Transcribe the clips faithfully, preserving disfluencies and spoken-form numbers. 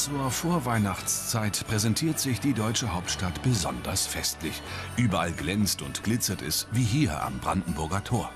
Zur Vorweihnachtszeit präsentiert sich die deutsche Hauptstadt besonders festlich. Überall glänzt und glitzert es, wie hier am Brandenburger Tor.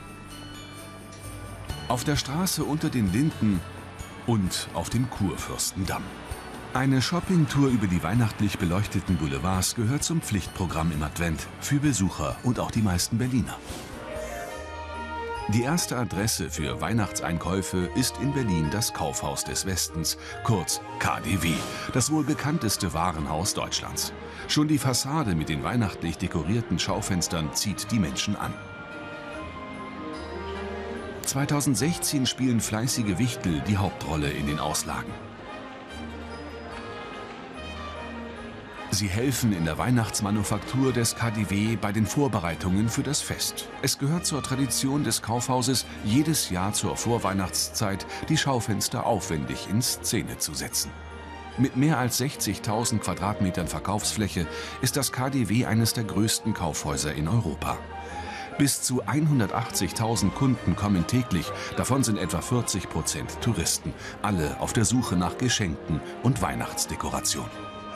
Auf der Straße unter den Linden und auf dem Kurfürstendamm. Eine Shoppingtour über die weihnachtlich beleuchteten Boulevards gehört zum Pflichtprogramm im Advent für Besucher und auch die meisten Berliner. Die erste Adresse für Weihnachtseinkäufe ist in Berlin das Kaufhaus des Westens, kurz K D W, das wohl bekannteste Warenhaus Deutschlands. Schon die Fassade mit den weihnachtlich dekorierten Schaufenstern zieht die Menschen an. zweitausendsechzehn spielen fleißige Wichtel die Hauptrolle in den Auslagen. Sie helfen in der Weihnachtsmanufaktur des K D W bei den Vorbereitungen für das Fest. Es gehört zur Tradition des Kaufhauses, jedes Jahr zur Vorweihnachtszeit die Schaufenster aufwendig in Szene zu setzen. Mit mehr als sechzigtausend Quadratmetern Verkaufsfläche ist das K D W eines der größten Kaufhäuser in Europa. Bis zu hundertachtzigtausend Kunden kommen täglich, davon sind etwa vierzig Prozent Touristen, alle auf der Suche nach Geschenken und Weihnachtsdekoration.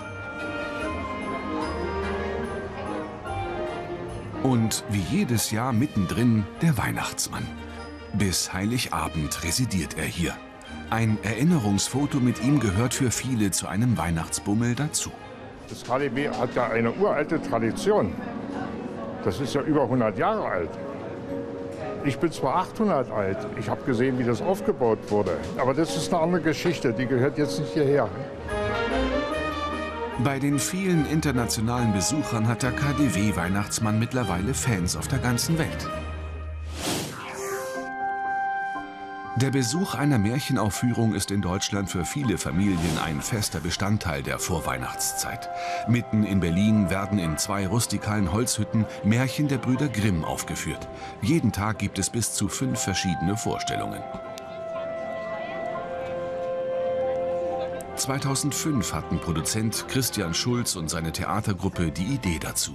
Und wie jedes Jahr mittendrin der Weihnachtsmann. Bis Heiligabend residiert er hier. Ein Erinnerungsfoto mit ihm gehört für viele zu einem Weihnachtsbummel dazu. Das K D W hat ja eine uralte Tradition. Das ist ja über hundert Jahre alt. Ich bin zwar achthundert alt, ich habe gesehen, wie das aufgebaut wurde. Aber das ist eine andere Geschichte, die gehört jetzt nicht hierher. Bei den vielen internationalen Besuchern hat der K D W-Weihnachtsmann mittlerweile Fans auf der ganzen Welt. Der Besuch einer Märchenaufführung ist in Deutschland für viele Familien ein fester Bestandteil der Vorweihnachtszeit. Mitten in Berlin werden in zwei rustikalen Holzhütten Märchen der Brüder Grimm aufgeführt. Jeden Tag gibt es bis zu fünf verschiedene Vorstellungen. zweitausendfünf hatten Produzent Christian Schulz und seine Theatergruppe die Idee dazu.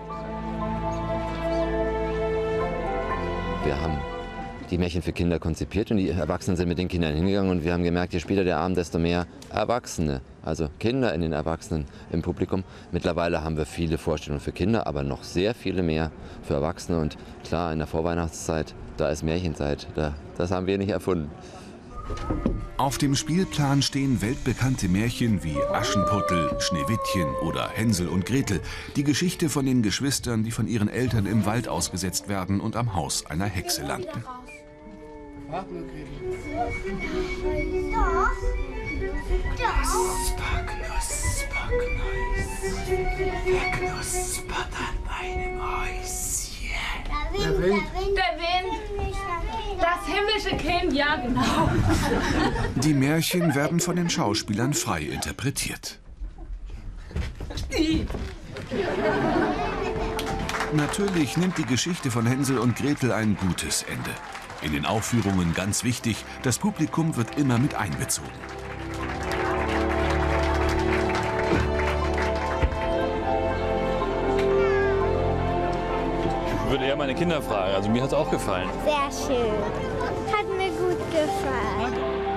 Wir haben die Märchen für Kinder konzipiert und die Erwachsenen sind mit den Kindern hingegangen und wir haben gemerkt, je später der Abend, desto mehr Erwachsene, also Kinder in den Erwachsenen im Publikum. Mittlerweile haben wir viele Vorstellungen für Kinder, aber noch sehr viele mehr für Erwachsene und klar, in der Vorweihnachtszeit, da ist Märchenzeit, da, das haben wir nicht erfunden. Auf dem Spielplan stehen weltbekannte Märchen wie Aschenputtel, Schneewittchen oder Hänsel und Gretel. Die Geschichte von den Geschwistern, die von ihren Eltern im Wald ausgesetzt werden und am Haus einer Hexe landen. Knusper, knusper, knus. Wer knuspert an meinem Häuschen? Der Wind. Der Wind. Das himmlische Kind, ja genau. Die Märchen werden von den Schauspielern frei interpretiert. Natürlich nimmt die Geschichte von Hänsel und Gretel ein gutes Ende. In den Aufführungen ganz wichtig, das Publikum wird immer mit einbezogen. Ich würde eher meine Kinder fragen, also mir hat es auch gefallen. Sehr schön, hat mir gut gefallen.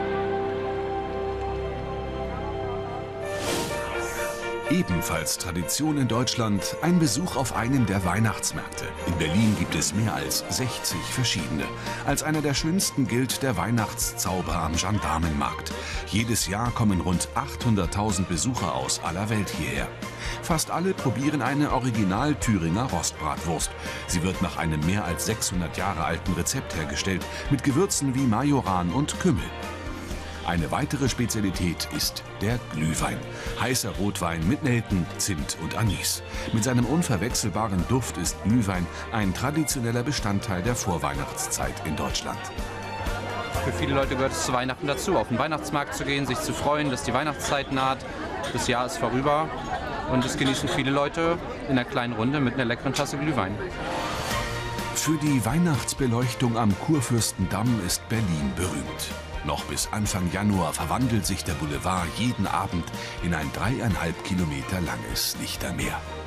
Ebenfalls Tradition in Deutschland, ein Besuch auf einem der Weihnachtsmärkte. In Berlin gibt es mehr als sechzig verschiedene. Als einer der schönsten gilt der Weihnachtszauber am Gendarmenmarkt. Jedes Jahr kommen rund achthunderttausend Besucher aus aller Welt hierher. Fast alle probieren eine Original-Thüringer Rostbratwurst. Sie wird nach einem mehr als sechshundert Jahre alten Rezept hergestellt, mit Gewürzen wie Majoran und Kümmel. Eine weitere Spezialität ist der Glühwein. Heißer Rotwein mit Nelken, Zimt und Anis. Mit seinem unverwechselbaren Duft ist Glühwein ein traditioneller Bestandteil der Vorweihnachtszeit in Deutschland. Für viele Leute gehört es zu Weihnachten dazu, auf den Weihnachtsmarkt zu gehen, sich zu freuen, dass die Weihnachtszeit naht. Das Jahr ist vorüber und das genießen viele Leute in einer kleinen Runde mit einer leckeren Tasse Glühwein. Für die Weihnachtsbeleuchtung am Kurfürstendamm ist Berlin berühmt. Noch bis Anfang Januar verwandelt sich der Boulevard jeden Abend in ein dreieinhalb Kilometer langes Lichtermeer.